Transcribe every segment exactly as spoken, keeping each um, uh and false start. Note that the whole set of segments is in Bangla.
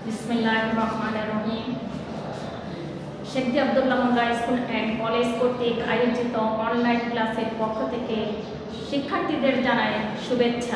বিসমিল্লাহিররহমানিররহিম। Sheikh Abdullah Molla school and college কর্তৃক আয়োজিত অনলাইন ক্লাসের পক্ষ থেকে শিক্ষার্থীদের জানাই শুভেচ্ছা।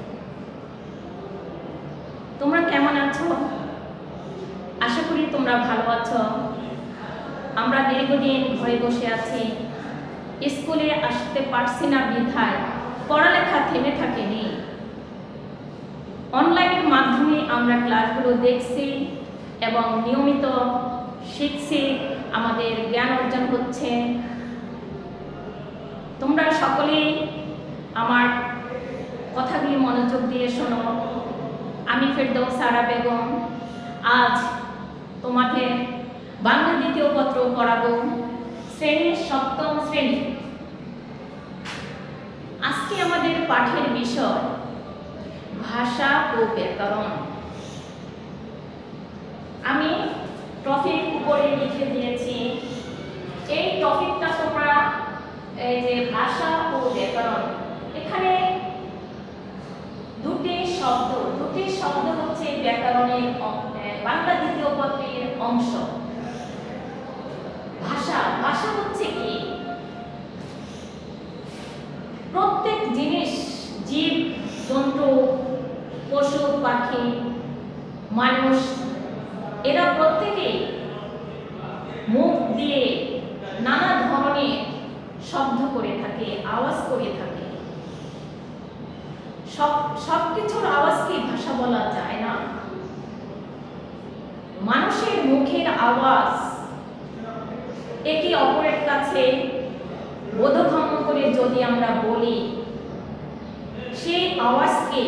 তোমরা কেমন আছো? আশা করি তোমরা ভালো আছো। আমরা দীর্ঘদিন ঘরে বসে আছি, স্কুলে আসতে পারছি না বিধায় পড়ালেখা থেমে থাকেনি। অনলাইনের মাধ্যমে আমরা ক্লাসগুলো দেখছি এবং নিয়মিত শিখছি, আমাদের জ্ঞান অর্জন হচ্ছে। তোমরা সকলেই আমার কথাগুলি মনোযোগ দিয়ে শোনো। আমি ফেরদৌসা আরা বেগম আজ তোমাদের বাংলা দ্বিতীয় পত্র পড়াবো, শ্রেণীর সপ্তম শ্রেণী। আজকে আমাদের পাঠের বিষয় ভাষা ও ব্যাকরণ। আমি টপিক উপরে লিখে দিয়েছি। এই টপিকটা তোমরা এই যে ভাষা ও ব্যাকরণ, এখানে দুটি শব্দ দুটি শব্দ হচ্ছে ব্যাকরণের বাংলা দ্বিতীয় পত্রের অংশ। ভাষা ভাষা হচ্ছে কি? প্রত্যেক জিনিস, জীব জন্তু, পশু পাখি, মানুষ, এরা প্রত্যেকেই মুখ দিয়ে নানা ধরনের শব্দ করে থাকে, আওয়াজ করে থাকে। সব সবকিছুর আওয়াজকে ভাষা বলা যায় না। মানুষের মুখের আওয়াজ একে অপরের কাছে বোধগম্য করে যদি আমরা বলি, সেই আওয়াজকে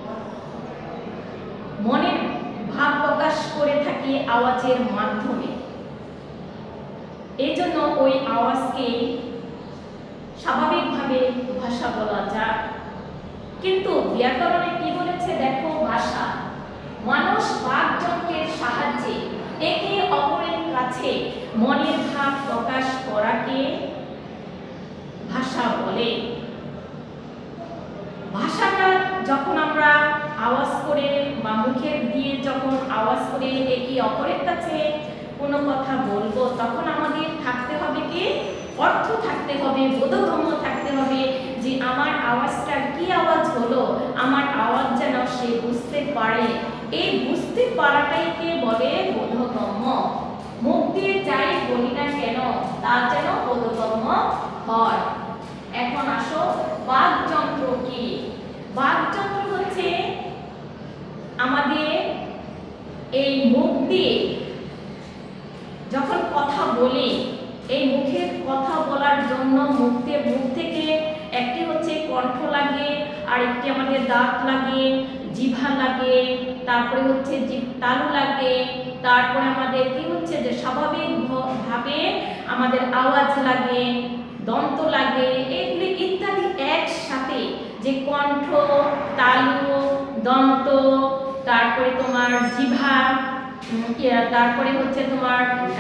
মনের ভাব প্রকাশ করে থাকি আওয়াজের মাধ্যমে। এই জন্য ওই আওয়াজকে স্বাভাবিকভাবে ভাষা বলা যায়। কিন্তু ব্যাকরণে কি বলেছে দেখো, ভাষা মানুষ বাকযন্ত্রের সাহায্যে একে অপরের কাছে মনের ভাব প্রকাশ করাকে ভাষা বলে। ভাষাটা যখন আমরা আওয়াজ করে বা মুখের দিয়ে যখন আওয়াজ করে একে অপরের কাছে কোনো কথা বলবো, তখন আমাদের থাকতে হবে কি, অর্থ থাকতে হবে, বোধগম্য থাকতে হবে যে আমার আওয়াজটার কি আওয়াজ হলো, আমার আওয়াজ যেন সে বুঝতে পারে। এই বুঝতে পারাটাইকে বলে বোধগম্য। মুখ দিয়ে যাই বলি না কেন, তা যেন বোধগম্য হয়। এখন আসো, বাকযন্ত্র কি? বাকযন্ত্র হচ্ছে আমাদের এই মুখ দিয়ে যখন কথা বলি, এই মুখের কথা বলার জন্য মুখে মুখ থেকে একটি হচ্ছে কণ্ঠ লাগে, আর একটি আমাদের দাঁত লাগে, জিভা লাগে, তারপরে হচ্ছে জিভ তালু লাগে, তারপরে আমাদের কি হচ্ছে যে স্বাভাবিক ভাবে আমাদের আওয়াজ লাগে, দন্ত লাগে, এগুলি ইত্যাদি একসাথে যে কণ্ঠ, তালু, দন্ত, তারপরে তোমার জিভা, তারপরে হচ্ছে তোমার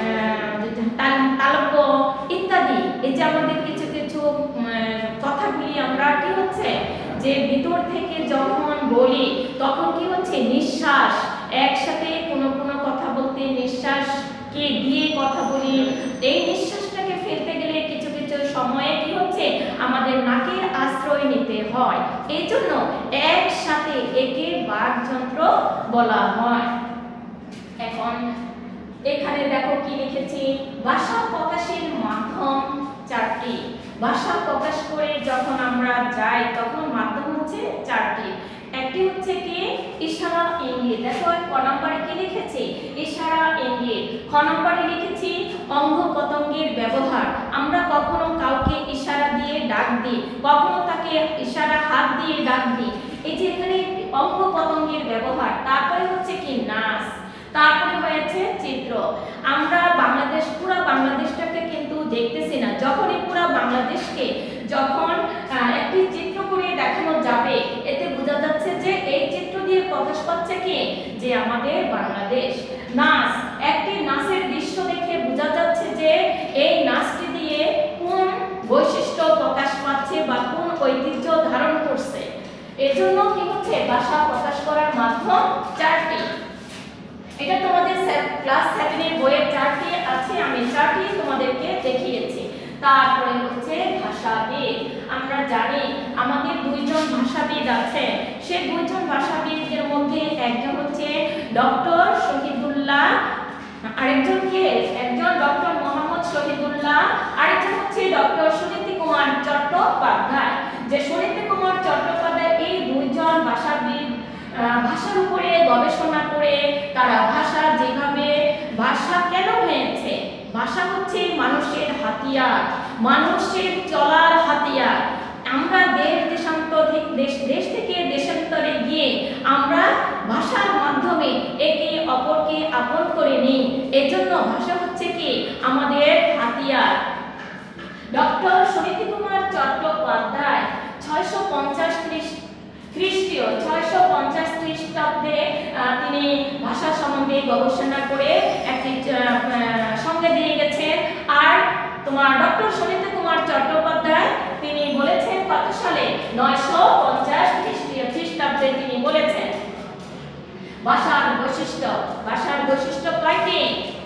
তালব্য ইত্যাদি, এই যে আমাদের কিছু কিছু কথাগুলি আমরা কি হচ্ছে যে ভিতর থেকে যখন বলি, তখন কি হচ্ছে নিঃশ্বাস একসাথে কোনো কোনো কথা বলতে নিঃশ্বাসকে দিয়ে কথা বলি। এই নিঃশ্বাসটাকে ফেলতে গেলে কিছু কিছু সময়ে কি হচ্ছে আমাদের নাকের আশ্রয় নিতে হয়। এই জন্য একসাথে একে বাকযন্ত্র বলা হয়। এখন এখানে দেখো কি লিখেছি, ভাষা প্রকাশের মাধ্যম চারটি। ভাষা প্রকাশ করে যখন আমরা যাই তখন মাধ্যম হচ্ছে চারটি। একটি হচ্ছে কি ইশারা ইঙ্গিত। দেখো ক নম্বরে কি লিখেছি, ইশারা ইঙ্গিত। খ নম্বরে লিখেছি অঙ্গ প্রত্যঙ্গের ব্যবহার। আমরা কখনো কাউকে ইশারা দিয়ে ডাক দিই, কখনো তাকে ইশারা হাত দিয়ে ডাক দিই। এই যে এখানে অঙ্গ প্রত্যঙ্গের ব্যবহার। তারপরে হচ্ছে কি নাচ, তারপরে হয়েছে চিত্র। আমরা বাংলাদেশ, পুরো বাংলাদেশটাকে কিন্তু দেখতেছি না। যখনই পুরো বাংলাদেশকে যখন একটি চিত্র করে দেখানো যাবে, এতে বোঝা যাচ্ছে যে এই চিত্র দিয়ে প্রকাশ পাচ্ছে কি যে আমাদের বাংলাদেশ। নাচ, একটি নাচের দৃশ্য দেখে বোঝা যাচ্ছে যে এই নাচটি দিয়ে কোন বৈশিষ্ট্য প্রকাশ পাচ্ছে বা কোন ঐতিহ্য ধারণ করছে। এজন্য কি হচ্ছে ভাষা প্রকাশ করার মাধ্যম চারটি। এটা তোমাদের ক্লাস সেভেন এর বইয়ের চারটি আছে, আমি চারটি তোমাদেরকে দেখিয়েছি। তারপরে হচ্ছে ভাষাবিদ। আমরা জানি আমাদের দুইজন ভাষাবিদ আছে, সেই দুইজন ভাষাবিদের মধ্যে একজন হচ্ছে ডক্টর শহীদুল্লাহ, আরেকজন কে, একজন ডক্টর মোহাম্মদ শহীদুল্লাহ, আরেকজন হচ্ছে ডক্টর সুনীতি কুমার চট্টোপাধ্যায়। যে সুনীতি কুমার চট্টোপাধ্যায় এই দুইজন ভাষাবিদ ভাষার উপরে গবেষণা করে তারা ভাষা যেভাবে, ভাষা কেন হয়েছে, ভাষা হচ্ছে মানুষের হাতিয়ার, মানুষের চলার হাতিয়ার। আমরা দেশ দেশান্তরে দেশ দেশ থেকে দেশান্তরে গিয়ে আমরা ভাষার মাধ্যমে একে অপরকে আপন করে নিই, এজন্য ভাষা হচ্ছে কি আমাদের হাতিয়ার। ডক্টর সুনীতি কুমার চট্টোপাধ্যায় ছয়শো পঞ্চাশ খ্রিস্টীয় ছয়শো পঞ্চাশ খ্রিস্টাব্দে তিনি ভাষা সম্বন্ধে গবেষণা করে একটি সঙ্গে দিয়ে গেছেন। আর তোমার ডক্টর সুনীতি কুমার চট্টোপাধ্যায় তিনি বলেছেন কত সালে, নয়শো পঞ্চাশ খ্রিস্টীয় খ্রিস্টাব্দে তিনি বলেছেন ভাষার বৈশিষ্ট্য। ভাষার বৈশিষ্ট্য কয়টি?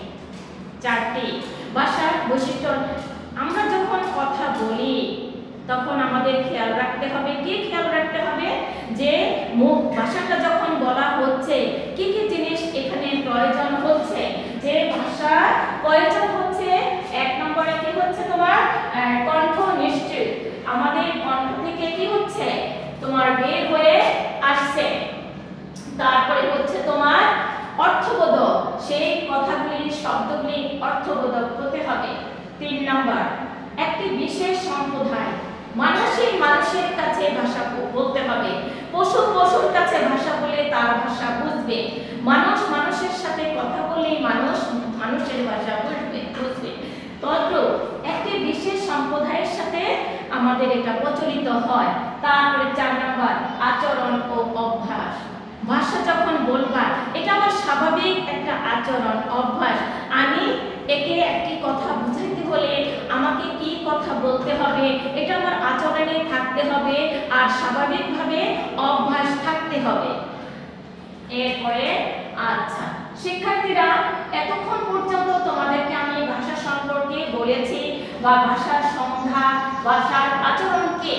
চারটি। ভাষার বৈশিষ্ট্য, আমরা যখন কথা বলি তখন আমাদের খেয়াল রাখতে হবে, কি খেয়াল রাখতে হবে যে মুখ ভাষাটা যখন বলা হচ্ছে কি কি জিনিস এখানে প্রয়োজন হচ্ছে, যে ভাষা প্রয়োজন হচ্ছে এক নম্বরে কি হচ্ছে তোমার কণ্ঠ নিশ্চিত, আমাদের কণ্ঠ থেকে কি হচ্ছে তোমার বের হয়ে আসছে। তারপরে হচ্ছে তোমার অর্থবোধক, সেই কথাগুলি শব্দগুলি অর্থবোধক হতে হবে। তিন নাম্বার একটি বিশেষ সম্প্রদায়, মানুষের মানুষের কাছে ভাষা বলতে হবে, পশু পশুর কাছে ভাষা বলে তার ভাষা বুঝবে, মানুষ মানুষের সাথে কথা বললেই মানুষ মানুষের ভাষা বুঝবে বুঝবে তদ্রূপ একটি বিশেষ সম্প্রদায়ের সাথে আমাদের এটা প্রচলিত হয়। তারপরে চার নাম্বার আচরণ ও অভ্যাস, ভাষা যখন বলবা এটা আমার স্বাভাবিক একটা আচরণ অভ্যাস, আমি একে একটি কথা বুঝাইতে হলে আমাকে কি কথা বলতে হবে এটা আমার আচরণে থাকতে হবে আর স্বাভাবিকভাবে অভ্যাস থাকতে হবে। এরপরে আচ্ছা শিক্ষার্থীরা, এতক্ষণ পর্যন্ত তোমাদেরকে আমি ভাষা সম্পর্কে বলেছি বা ভাষার সংজ্ঞা, ভাষার আচরণকে,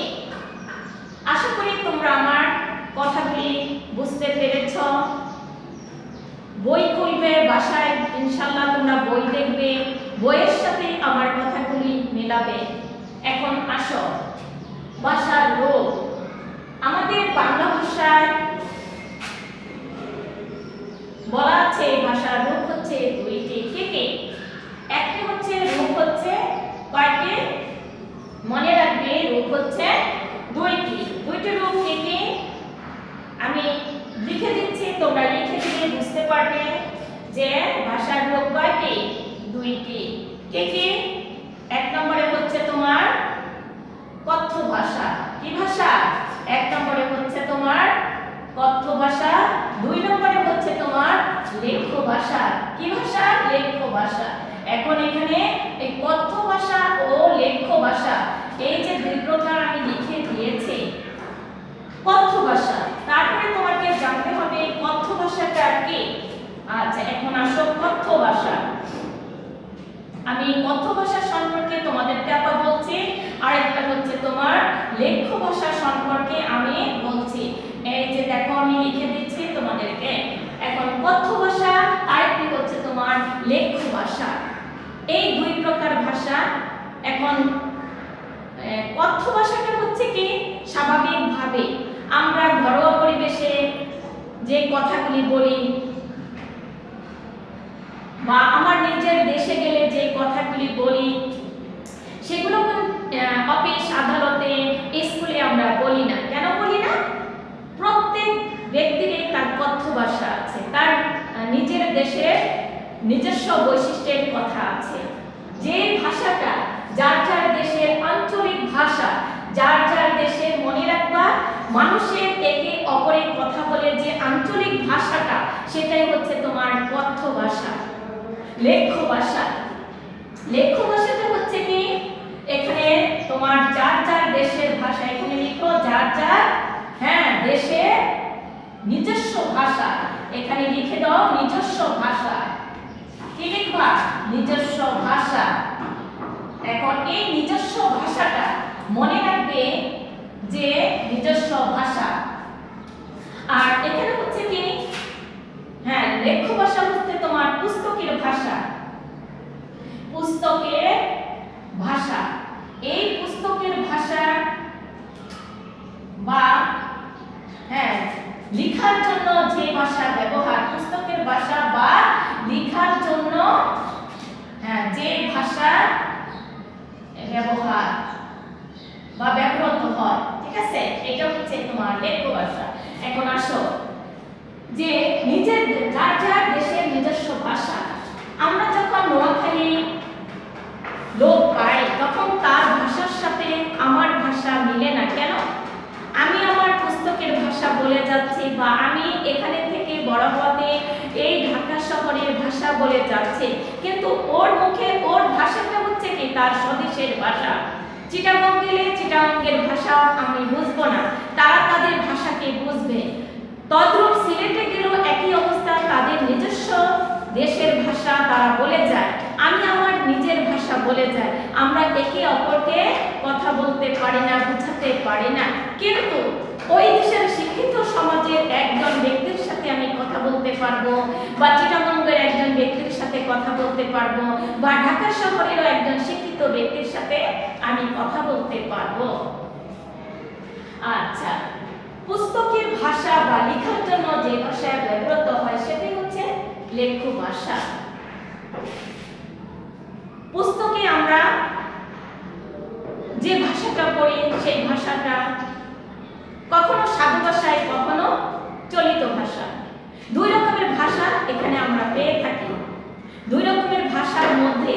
আশা করি তোমরা আমার কথাগুলি বুঝতে পেরেছ। বই খুলবে বাসায়, ইনশাআল্লাহ তোমরা বই দেখবে, বইয়ের সাথে আমার কথাগুলি মেলাবে। এখন আসো ভাষার রূপ। আমাদের বাংলা ভাষায় বলা আছে ভাষার রূপ হচ্ছে দুইটি। কি কি? একটি হচ্ছে রূপ হচ্ছে কয়টি? মনে রাখবে রূপ হচ্ছে দুইটি। দুইটি রূপ কি কি? আমি লিখে দিচ্ছি, তোমরা লিখে দিলে বুঝতে পারবে যে ভাষার রূপ কয়টি? দুইটি। কি কি? এক নম্বরে হচ্ছে তোমার কথ্য ভাষা। কি ভাষা? এক নম্বরে হচ্ছে তোমার কথ্য ভাষা, দুই নম্বরে হচ্ছে তোমার লেখ্য ভাষা। কি ভাষা? লেখ্য ভাষা। এখন এখানে এই কথ্য ভাষা ও লেখ্য ভাষা, এই যে দুই প্রকার আমি লিখে দিয়েছি। কথ্য ভাষা, তারপরে তোমাকে জানতে হবে কথ্য ভাষাটা কি। আচ্ছা এখন আসো কথ্য ভাষা। আমি কথ্য ভাষা সম্পর্কে তোমাদেরকে আপা বলছি, আর একটা হচ্ছে তোমার লেখ্য ভাষা সম্পর্কে আমি বলছি। এই যে দেখো আমি লিখে দিচ্ছি তোমাদেরকে। এখন কথ্য ভাষা আর একটি হচ্ছে তোমার লেখ্য ভাষা, এই দুই প্রকার ভাষা। এখন কথ্য ভাষাটা হচ্ছে কি স্বাভাবিকভাবে আমরা ঘরোয়া পরিবেশে যে কথাগুলি বলি বা আমার নিজের দেশে গেলে যে কথাগুলি বলি সেগুলো অফিস আদালতে স্কুলে আমরা বলি না। কেন বলি না? প্রত্যেক ব্যক্তির তার কথ্য ভাষা আছে, তার নিজের দেশের নিজস্ব বৈশিষ্ট্যের কথা আছে। যে ভাষাটা যার যার দেশের আঞ্চলিক ভাষা, যার যার দেশের, মনে রাখবা মানুষের একে অপরের কথা বলে যে আঞ্চলিক ভাষাটা, সেটাই হচ্ছে তোমার কথ্য ভাষা। লেখ্য ভাষা, লেখ্য ভাষাটা হচ্ছে কি এখানে তোমার যার যার দেশের ভাষা, এখানে লিখো যার যার হ্যাঁ দেশের নিজস্ব ভাষা। এখানে লিখে দাও নিজস্ব ভাষা। কি লিখবা? নিজস্ব ভাষা। এখন এই নিজস্ব ভাষাটা মনে রাখবে যে নিজস্ব ভাষা। আর এখানে হচ্ছে কি, হ্যাঁ লেখ্য ভাষা হচ্ছে তোমার পুস্তকের ভাষা। পুস্তকের ভাষা, এই পুস্তকের ভাষা বা হ্যাঁ লেখার জন্য যে ভাষা ব্যবহার, পুস্তকের ভাষা বা লেখার জন্য হ্যাঁ যে ভাষা ব্যবহার বা ব্যবহৃত হয়, ঠিক আছে, এটা হচ্ছে তোমার লেখ্য ভাষা। এখন আসো যে নিজের যার যার দেশের নিজস্ব ভাষা। আমরা যখন নোয়াখালী লোক পাই তখন তার ভাষার সাথে আমার ভাষা মিলে না। কেন? আমি আমার পুস্তকের ভাষা বলে যাচ্ছি বা আমি এখানে থেকে বড় হওয়াতে এই ঢাকা শহরের ভাষা বলে যাচ্ছি, কিন্তু ওর মুখে ওর ভাষাটা হচ্ছে কি তার স্বদেশের ভাষা। চিটাগং গেলে চিটাগংয়ের ভাষা আমি বুঝবো না, তারা তাদের ভাষাকে বুঝবে। তদ্রূপ সিলেটে গেলেও একই অবস্থা, তাদের নিজস্ব দেশের ভাষা তারা বলে যায়, আমি আমার নিজের ভাষা বলে যাই। আমরা একে অপরকে কথা বলতে পারি না, বুঝাতে পারি না, কিন্তু ওই দেশের শিক্ষিত সমাজের একজন ব্যক্তির সাথে আমি কথা বলতে পারবো, বা চিটাগংয়ের একজন ব্যক্তির সাথে কথা বলতে পারবো, বা ঢাকা শহরেরও একজন শিক্ষিত ব্যক্তির সাথে আমি কথা বলতে পারবো। আচ্ছা, পুস্তকের ভাষা বা লেখার জন্য যে ভাষা ব্যবহৃত হয় সেটি হচ্ছে লেখ্য ভাষা। পুস্তকে আমরা যে ভাষাটা পড়ি সেই ভাষাটা কখনো সাধু ভাষায়, কখনো চলিত ভাষা। দুই রকমের ভাষা এখানে আমরা পেয়ে থাকি। দুই রকমের ভাষার মধ্যে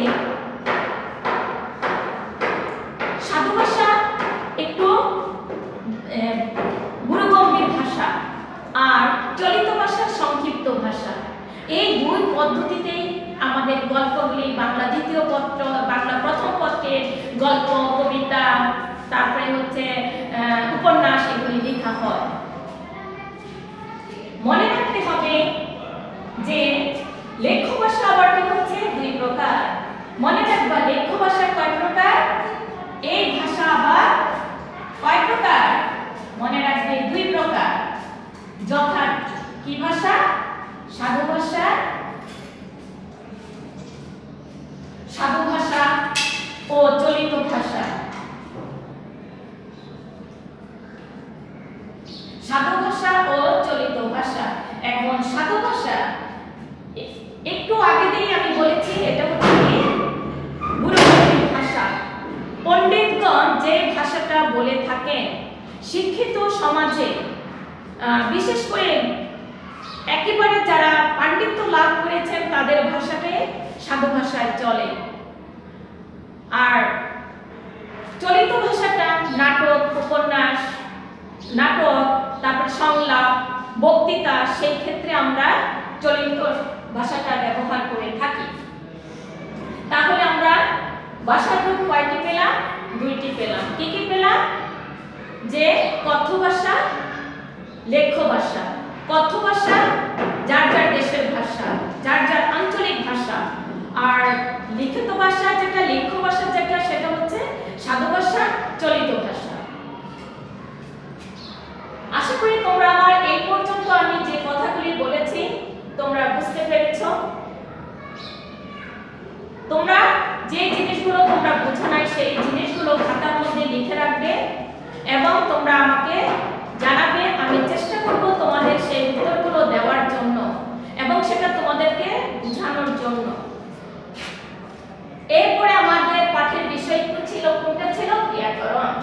সাধু ভাষা একটু গুরুগম্ভীর ভাষা আর চলিত ভাষা সংক্ষিপ্ত ভাষা। এই দুই পদ্ধতিতেই আমাদের গল্পগুলি বাংলা দ্বিতীয় পত্র, বাংলা প্রথম পত্রের গল্প, কবিতা, তারপরে হচ্ছে উপন্যাস এগুলি লেখা হয়। মনে রাখতে হবে যে লেখ্য ভাষা আবার হচ্ছে দুই প্রকার। মনে রাখবা লেখ্য ভাষা কয় প্রকার, এই ভাষা আবার কয় প্রকার, মনে রাখবে দুই প্রকার। যথা কি ভাষা? সাধু ভাষা, সাধু ভাষা ও চলিত ভাষা। সাধু ভাষা ও চলিত ভাষা। এখন সাধু ভাষা একটু আগে দিয়ে আমি বলেছি এটা হচ্ছে গুরুগম্ভীর ভাষা। পণ্ডিতগণ যে ভাষাটা বলে থাকেন, শিক্ষিত সমাজে বিশেষ করে একেবারে যারা পাণ্ডিত্য লাভ করেছেন তাদের ভাষাটাই সাধু ভাষায় চলে। আর চলিত ভাষাটা নাটক, উপন্যাস, নাটক, তারপর সংলাপ, বক্তৃতা, সেই ক্ষেত্রে আমরা চলিত ভাষাটা ব্যবহার করে থাকি। তাহলে আমরা ভাষার রূপ কয়টি পেলাম? দুইটি পেলাম। কি কি পেলাম? যে কথ্য ভাষা, লেখ্য ভাষা। কথ্য ভাষা যার যার দেশের ভাষা, যার যার আঞ্চলিক ভাষা। আর লিখিত ভাষা যেটা, লেখ্য ভাষা যেটা, সেটা হচ্ছে সাধু ভাষা, চলিত ভাষা। আশা করি তোমরা আমার এই পর্যন্ত আমি যে কথাগুলি বলেছি তোমরা বুঝতে পেরেছো। তোমরা যে জিনিসগুলো তোমরা বুঝো নাই সেই জিনিসগুলো খাতার মধ্যে লিখে রাখবে এবং তোমরা আমাকে জানাবে। আমি চেষ্টা করব তোমাদের সেই উত্তরগুলো দেওয়ার জন্য এবং সেটা তোমাদেরকে বোঝানোর জন্য। এরপরে আমাদের পাঠের বিষয়টি ছিল, কোনটা ছিল? ব্যাকরণ।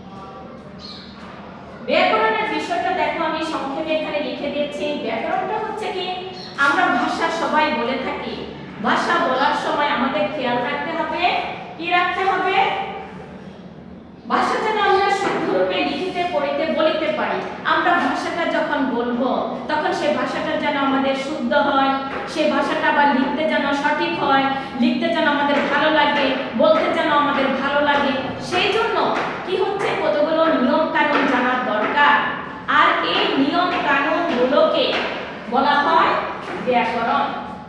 ব্যাকরণের বিষয়টা দেখো আমি সংক্ষেপে এখানে লিখে দিয়েছি। ব্যাকরণটা হচ্ছে কি, আমরা ভাষা সবাই বলে থাকি, ভাষা বলার সময় আমাদের খেয়াল রাখতে হবে, কি রাখতে হবে? ভাষা যেন আমরা শুদ্ধরূপে লিখিতে, পড়িতে, বলিতে পারি। আমরা ভাষাটা যখন বলবো তখন সেই ভাষাটা যেন আমাদের শুদ্ধ হয়, সেই ভাষাটা আবার লিখতে যেন সঠিক হয়, লিখতে যেন আমাদের ভালো লাগে, বলতে যেন আমাদের ভালো লাগে। সেই জন্য কি হচ্ছে, কতগুলো নিয়ম কানুন জানার দরকার। আর এই নিয়ম কানুনগুলোকে বলা হয় ব্যাকরণ।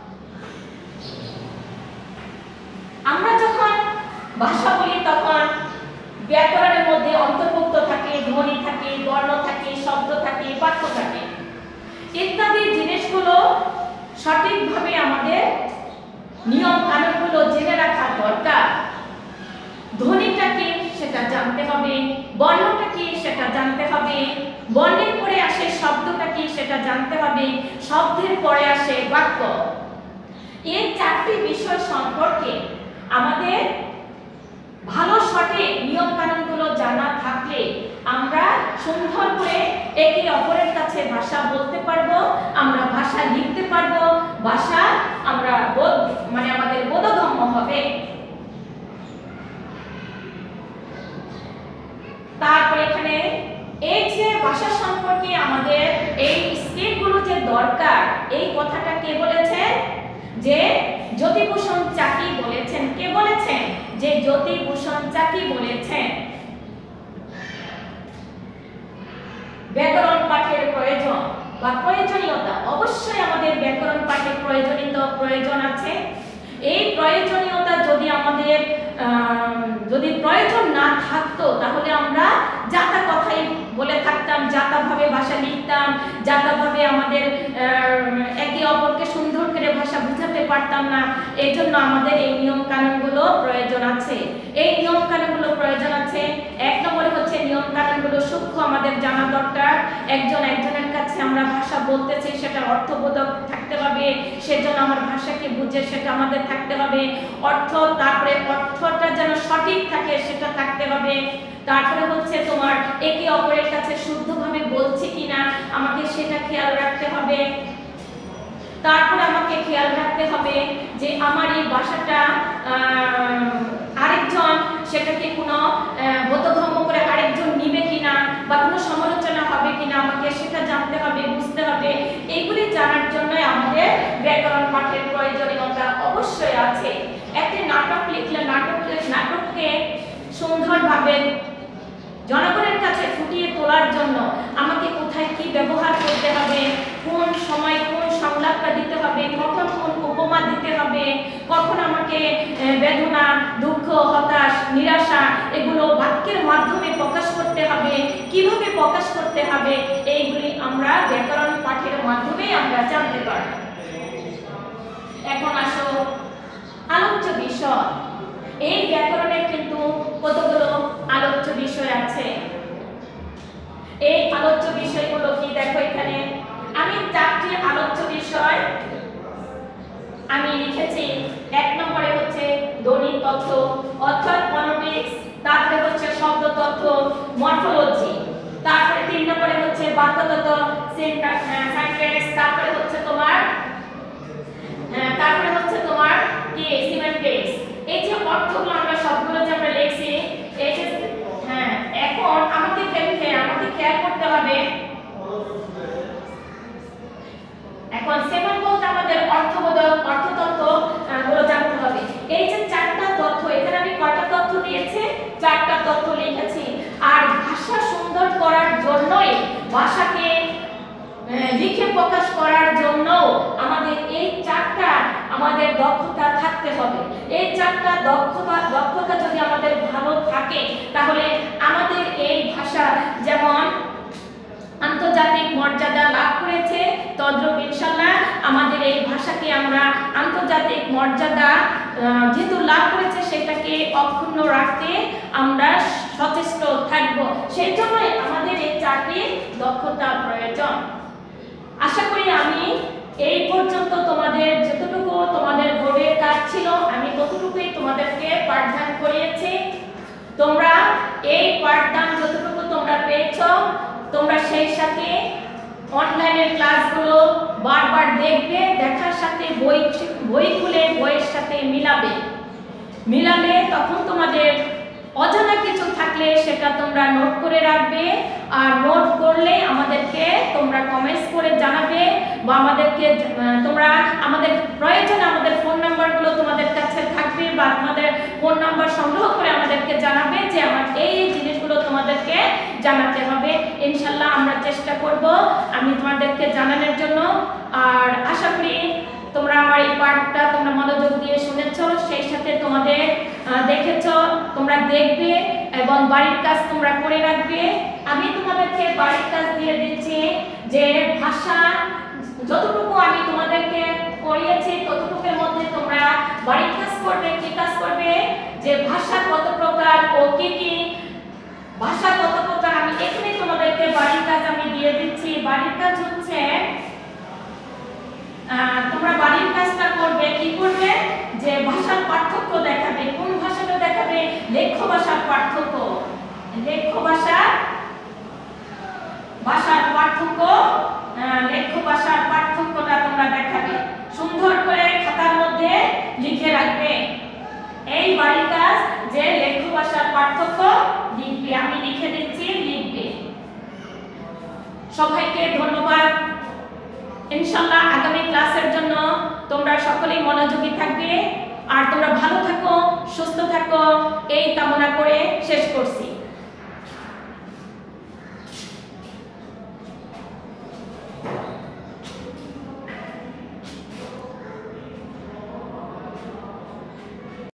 আমরা যখন ভাষা বলি তখন ব্যাকরণের মধ্যে অন্তর্ভুক্ত থাকে ধ্বনি থাকে, বর্ণ থাকে, শব্দ থাকে, বাক্য থাকে ইত্যাদি জিনিসগুলো সঠিকভাবে আমাদের নিয়ম কানুনগুলো জেনে রাখা দরকার। ধ্বনিটা কি সেটা জানতে হবে, বর্ণটা কি সেটা জানতে হবে, বর্ণের পরে আসে শব্দটা কি সেটা জানতে হবে, শব্দের পরে আসে বাক্য। এই চারটি বিষয় সম্পর্কে আমাদের ভালো সঠিক নিয়ম কানুনগুলো জানা থাকলে আমরা সুন্দর করে একে অপরের কাছে ভাষা বলতে পারবো, আমরা ভাষা লিখতে পারবো, ভাষা আমরা বোধ মানে আমাদের বোধগম্য হবে। তারপর এখানে এই যে ভাষা সম্পর্কে আমাদের এই স্কিলগুলো যে দরকার, এই কথাটা কে বলেছেন? যে জ্যোতিভূষণ চাকি বলেছেন। কে বলেছেন? যে জ্যোতিভূষণ চাকি বলেছেন। ব্যাকরণ পাঠের প্রয়োজন বা প্রয়োজনীয়তা, অবশ্যই আমাদের ব্যাকরণ পাঠের প্রয়োজনীয়তা প্রয়োজন আছে। এই প্রয়োজনীয়তা যদি আমাদের যদি প্রয়োজন না থাকতো তাহলে আমরা যাতা কথাই বলে থাকতাম, যাতাভাবে ভাষা লিখতাম, যাতাভাবে আমাদের একে অপরকে সুন্দর করে ভাষা বুঝাতে পারতাম না। এই জন্য আমাদের এই নিয়ম কানুনগুলো প্রয়োজন আছে। এই নিয়ম কানুনগুলো প্রয়োজন আছে। এক নম্বরে হচ্ছে নিয়ম কানুনগুলো সূক্ষ্ম আমাদের জানা দরকার। একজন একজনের কাছে আমরা ভাষা বলতেছি সেটা অর্থবোধক থাকতে হবে, সেজন্য আমার ভাষাকে বুঝে সেটা আমাদের থাকতে হবে। অর্থ, তারপরে অর্থটা যেন সঠিক থাকে সেটা থাকতে হবে। তারপরে হচ্ছে তোমার একে অপরের কাছে শুদ্ধভাবে বলছি কিনা আমাকে সেটা খেয়াল রাখতে হবে। তারপর আমাকে খেয়াল রাখতে হবে যে আমার এই ভাষাটা আরেকজন সেটাকে কোনো বোধগম্য করে আরেকজন নিবে কিনা বা কোনো সমালোচনা হবে কিনা আমাকে সেটা জানতে হবে, বুঝতে হবে। এইগুলি জানার জন্য আমাদের ব্যাকরণ পাঠের প্রয়োজনীয়তা অবশ্যই আছে। একটি নাটক লিখলে নাটক নাটককে সুন্দরভাবে জনগণের কাছে ফুটিয়ে তোলার জন্য আমাকে কোথায় কি ব্যবহার করতে হবে, কোন সময় কোন সংলাপটা দিতে হবে, কখন কোন উপমা দিতে হবে, কখন আমাকে বেদনা, দুঃখ, হতাশ, নিরাশা এগুলো বাক্যের মাধ্যমে প্রকাশ করতে হবে, কিভাবে প্রকাশ করতে হবে, এইগুলি আমরা ব্যাকরণ পাঠের মাধ্যমে আমরা জানতে পারি। এখন আসো আলোচ্য বিষয়। এই ব্যাকরণের কিন্তু কতগুলো আলোচ্য বিষয় আছে। এই আলোচ্য বিষয়গুলো কি দেখো এখানে আমি চারটি আলোচ্য বিষয় আমি লিখেছি। এক নম্বরে হচ্ছে ধ্বনি তত্ত্ব অর্থাৎ ফোনেটিক্স, তারপরে হচ্ছে শব্দ তত্ত্ব মরফোলজি, তারপরে তিন নম্বরে হচ্ছে বাক্য তত্ত্ব সিনট্যাক্স, তারপরে হচ্ছে তোমার তারপরে হচ্ছে তোমার কি সিমেন্টিক্স। এই যে অর্থগুলো আমরা সবগুলো যে আমরা লিখছি, এই যে হ্যাঁ এখন আমাকে দেখতে আমাকে খেয়াল করতে হবে। এখন সেভেন বলতে আমাদের অর্থবোধক অর্থতত্ত্ব গুলো জানতে হবে। এই যে চারটা তথ্য এখানে আমি কয়টা তথ্য দিয়েছি? চারটা তথ্য লিখেছি। আর ভাষা সুন্দর করার জন্যই, ভাষাকে লিখে প্রকাশ করার জন্য আমাদের এই চারটা আমাদের দক্ষতা থাকতে হবে। এই চারটা দক্ষতা দক্ষতা যদি আমাদের ভালো থাকে তাহলে আমাদের এই ভাষা যেমন আন্তর্জাতিক মর্যাদা লাভ করেছে, তদ্রূপ ইনশাআল্লাহ আমাদের এই ভাষাকে আমরা আন্তর্জাতিক মর্যাদা যেহেতু লাভ করেছে সেটাকে অক্ষুণ্ণ রাখতে আমরা সচেষ্ট থাকব। সেই জন্যই আমাদের এই চারটি দক্ষতা প্রয়োজন। আশা করি আমি এই পর্যন্ত তোমাদের যতটুকু তোমাদের বোর্ডের কাজ ছিল আমি ততটুকুই তোমাদেরকে পাঠদান করিয়েছি। তোমরা এই পাঠদান যতটুকু তোমরা পেয়েছো তোমরা সেই সাথে অনলাইনের ক্লাসগুলো বারবার দেখবে, দেখার সাথে বই বই খুলে বইয়ের সাথে মিলাবে মিলাবে তখন তোমাদের অজানা কিছু থাকলে সেটা তোমরা নোট করে রাখবে। আর নোট করলে আমাদেরকে তোমরা কমেন্টস করে জানাবে বা আমাদেরকে তোমরা আমাদের প্রয়োজনে আমাদের ফোন নাম্বারগুলো তোমাদের কাছে থাকবে বা তোমাদের ফোন নাম্বার সংগ্রহ করে আমাদেরকে জানাবে যে আমার এই জিনিসগুলো তোমাদেরকে জানাতে হবে। ইনশাআল্লাহ আমরা চেষ্টা করব আমি তোমাদেরকে জানানোর জন্য। আর আশা করি তোমাদের দেখেছো, তোমরা দেখবে এবং বাড়ির কাজ তোমরা করে রাখবে। আমি তোমাদেরকে বাড়ির কাজ দিয়ে দিচ্ছি যে ভাষা যতটুকু আমি তোমাদেরকে পড়িয়েছি ততটুকুর মধ্যে তোমরা বাড়ির কাজ করবে। কি কাজ করবে? যে ভাষা কত প্রকার ও কি কি ভাষা কত প্রকার আমি এখানে তোমাদেরকে বাড়ির কাজ আমি দিয়ে দিচ্ছি। বাড়ির কাজ হচ্ছে তোমরা বাড়ির কাজটা করবে, কি করবে? যে ভাষার পার্থক্য দেখাবে। কোন ভাষাটা দেখাবে? লেখ্য ভাষার পার্থক্য। লেখ্য ভাষা ভাষার পার্থক্য লেখ্য ভাষার পার্থক্যটা তোমরা দেখাবে। সুন্দর করে খাতার মধ্যে লিখে রাখবে। এই বাড়ির কাজ যে লেখ্য ভাষার পার্থক্য লিখবে। আমি লিখে দিচ্ছি, লিখবে। সবাইকে ধন্যবাদ। ইনশাআল্লাহ আগামী ক্লাসের জন্য তোমরা সকলেই মনোযোগী থাকবে আর তোমরা ভালো থাকো, সুস্থ থাকো এই কামনা করে শেষ করছি।